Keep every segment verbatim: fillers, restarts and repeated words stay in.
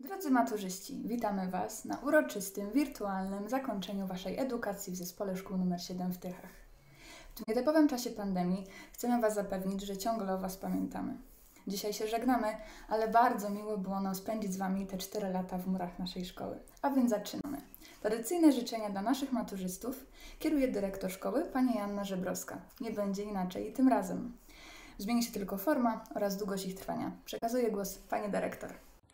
Drodzy maturzyści, witamy Was na uroczystym, wirtualnym zakończeniu Waszej edukacji w Zespole Szkół numer siedem w Tychach. W tym nietypowym czasie pandemii chcemy Was zapewnić, że ciągle o Was pamiętamy. Dzisiaj się żegnamy, ale bardzo miło było nam spędzić z Wami te cztery lata w murach naszej szkoły. A więc zaczynamy. Tradycyjne życzenia dla naszych maturzystów kieruje dyrektor szkoły, pani Joanna Żebrowska. Nie będzie inaczej tym razem. Zmieni się tylko forma oraz długość ich trwania. Przekazuję głos pani dyrektor.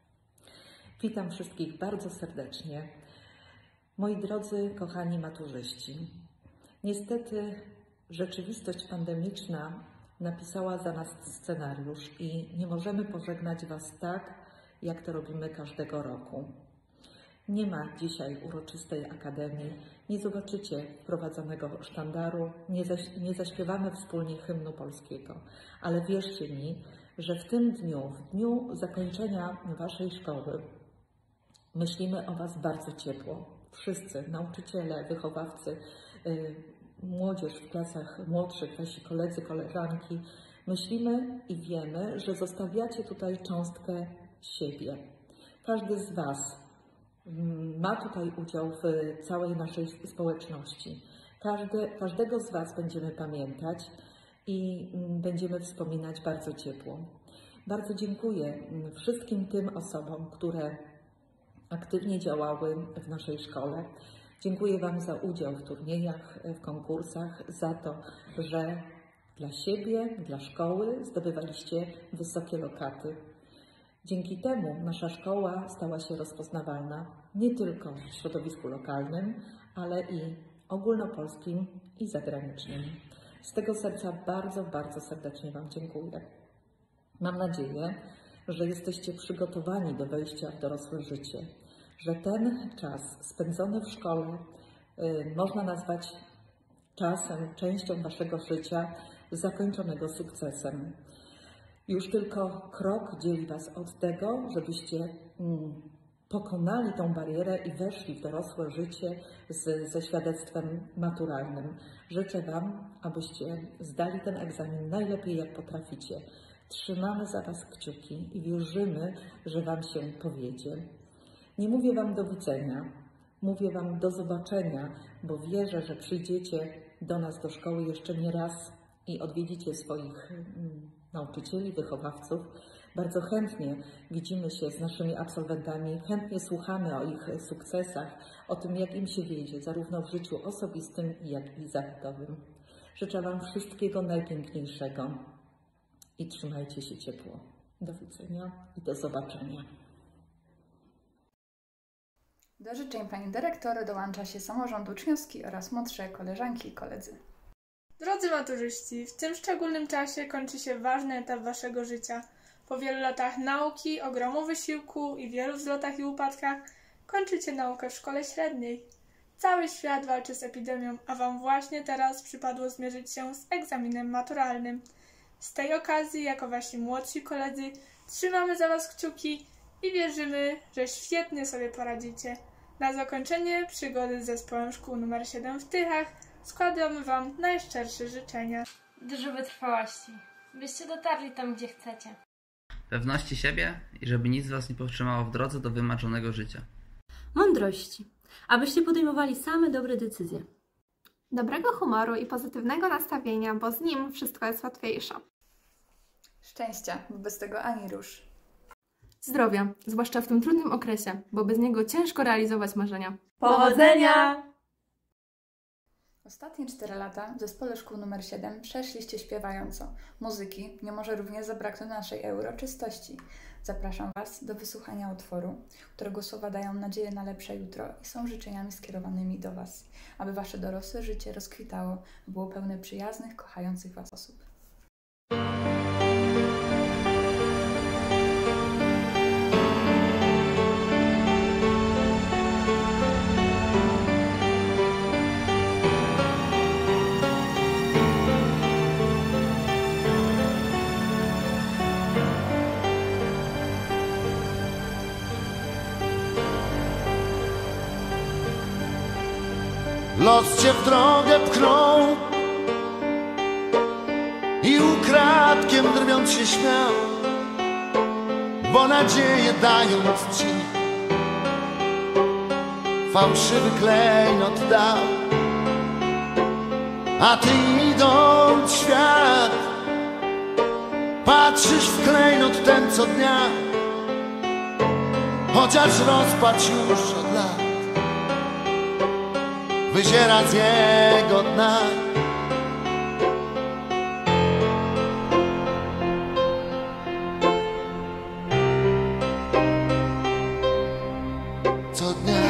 Witam wszystkich bardzo serdecznie. Moi drodzy, kochani maturzyści, niestety rzeczywistość pandemiczna napisała za nas scenariusz i nie możemy pożegnać Was tak, jak to robimy każdego roku. Nie ma dzisiaj uroczystej akademii, nie zobaczycie wprowadzonego sztandaru, nie, zaś, nie zaśpiewamy wspólnie hymnu polskiego, ale wierzcie mi, że w tym dniu, w dniu zakończenia Waszej szkoły, myślimy o Was bardzo ciepło. Wszyscy, nauczyciele, wychowawcy, yy, młodzież w klasach młodszych, Wasi koledzy, koleżanki. Myślimy i wiemy, że zostawiacie tutaj cząstkę siebie. Każdy z Was ma tutaj udział w całej naszej społeczności. Każdy, każdego z Was będziemy pamiętać i będziemy wspominać bardzo ciepło. Bardzo dziękuję wszystkim tym osobom, które aktywnie działały w naszej szkole. Dziękuję Wam za udział w turniejach, w konkursach, za to, że dla siebie, dla szkoły zdobywaliście wysokie lokaty. Dzięki temu nasza szkoła stała się rozpoznawalna nie tylko w środowisku lokalnym, ale i ogólnopolskim i zagranicznym. Z tego serca bardzo, bardzo serdecznie Wam dziękuję. Mam nadzieję, że jesteście przygotowani do wejścia w dorosłe życie, że ten czas spędzony w szkole y, można nazwać czasem, częścią Waszego życia zakończonego sukcesem. Już tylko krok dzieli Was od tego, żebyście mm, pokonali tą barierę i weszli w dorosłe życie z, ze świadectwem maturalnym. Życzę Wam, abyście zdali ten egzamin najlepiej jak potraficie. Trzymamy za Was kciuki i wierzymy, że Wam się powiedzie. Nie mówię Wam do widzenia, mówię Wam do zobaczenia, bo wierzę, że przyjdziecie do nas do szkoły jeszcze nie raz i odwiedzicie swoich mm, nauczycieli, wychowawców. Bardzo chętnie widzimy się z naszymi absolwentami, chętnie słuchamy o ich sukcesach, o tym, jak im się wiedzie, zarówno w życiu osobistym, jak i zawodowym. Życzę Wam wszystkiego najpiękniejszego i trzymajcie się ciepło. Do widzenia i do zobaczenia. Do życzeń pani dyrektor dołącza się samorząd uczniowski oraz młodsze koleżanki i koledzy. Drodzy maturzyści, w tym szczególnym czasie kończy się ważny etap Waszego życia. Po wielu latach nauki, ogromu wysiłku i wielu wzlotach i upadkach kończycie naukę w szkole średniej. Cały świat walczy z epidemią, a Wam właśnie teraz przypadło zmierzyć się z egzaminem maturalnym. Z tej okazji, jako Wasi młodsi koledzy, trzymamy za Was kciuki i wierzymy, że świetnie sobie poradzicie. Na zakończenie przygody z Zespołem Szkół numer siedem w Tychach składamy Wam najszczersze życzenia. Dużo wytrwałości, byście dotarli tam, gdzie chcecie. Pewności siebie i żeby nic Was nie powstrzymało w drodze do wymarzonego życia. Mądrości, abyście podejmowali same dobre decyzje. Dobrego humoru i pozytywnego nastawienia, bo z nim wszystko jest łatwiejsze. Szczęścia, bo bez tego ani rusz. Zdrowia, zwłaszcza w tym trudnym okresie, bo bez niego ciężko realizować marzenia. Powodzenia! Ostatnie cztery lata w Zespole Szkół numer siedem przeszliście śpiewająco. Muzyki nie może również zabraknąć naszej uroczystości. Zapraszam Was do wysłuchania utworu, którego słowa dają nadzieję na lepsze jutro i są życzeniami skierowanymi do Was, aby Wasze dorosłe życie rozkwitało, było pełne przyjaznych, kochających Was osób. Los cię w drogę pchnął i ukradkiem drwiąc się śmiał, bo nadzieję dając ci fałszywy klejnot dał. A ty idąc świat, patrzysz w klejnot ten co dnia, chociaż rozpacz już od lat wyziera z jego dna. Co dnia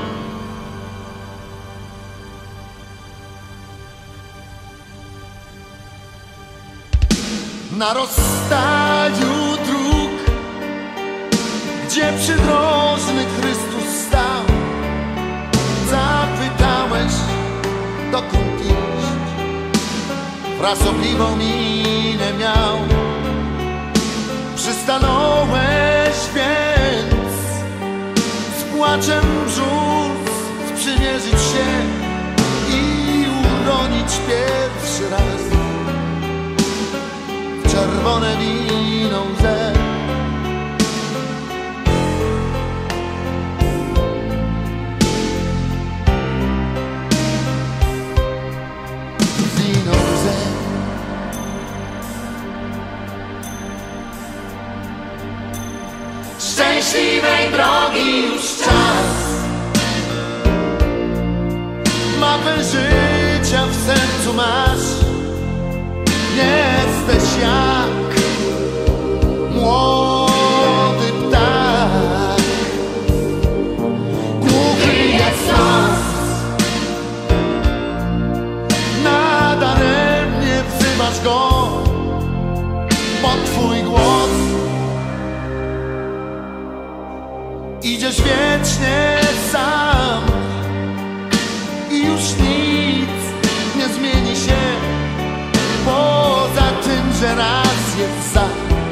na rozstaju dróg, gdzie przydrożny Chrystus stał, zapytałeś, dokąd iść. Frasobliwą minę miał. Przystanąłeś więc z płaczem brzus sprzymierzyć się i uronić pierwszy raz w czerwone wino łzę. Szczęśliwej drogi już czas, mapę życia w sercu masz. Jesteś jak młody ptak, głuchy jest los, nadaremnie wzywasz go, bo twój głos idziesz wiecznie sam i już nic nie zmieni się, poza tym, że raz jest za,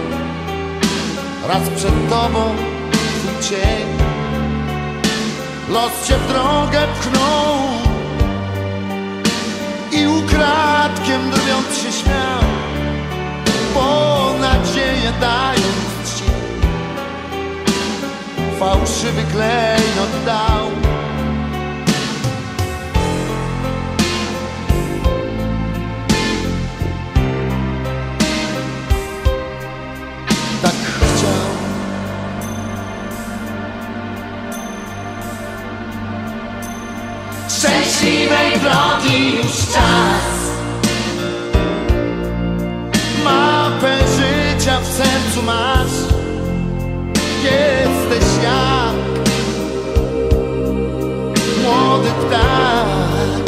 raz przed tobą twój cień. Los cię w drogę pchnął i ukradkiem drwiąc się śmiał, bo nadzieję dając ci fałszywy klejnot dał. Tak chciał. Szczęśliwej drogi już czas, mapę życia w sercu masz. Jesteś jak młody ptak,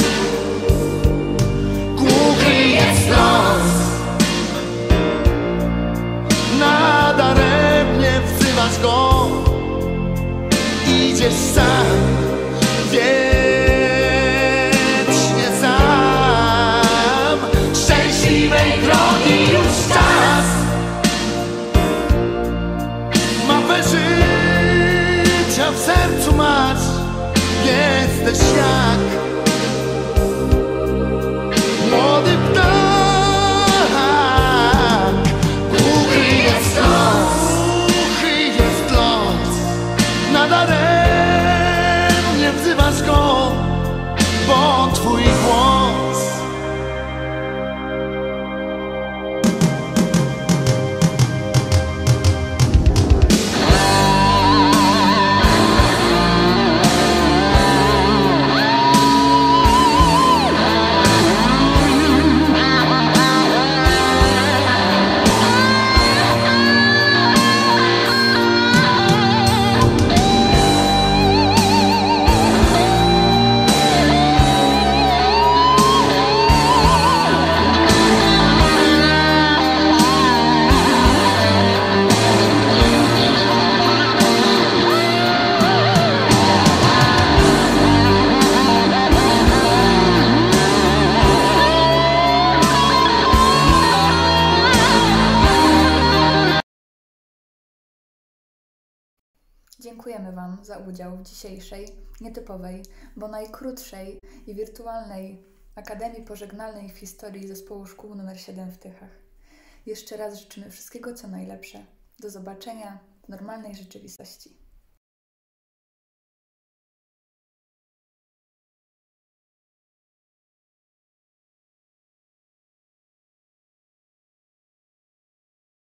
głuchy jest los, nadaremnie wzywasz go, idziesz sam, wiecznie sam. Szczęśliwej drogi już czas, życia w sercu masz. Jesteś jak młody ptak, głuchy jest los, głuchy jest los, nadaremnie wzywasz go, bo twój głos Dziękujemy Wam za udział w dzisiejszej, nietypowej, bo najkrótszej i wirtualnej Akademii Pożegnalnej w historii Zespołu Szkół numer siedem w Tychach. Jeszcze raz życzymy wszystkiego co najlepsze. Do zobaczenia w normalnej rzeczywistości.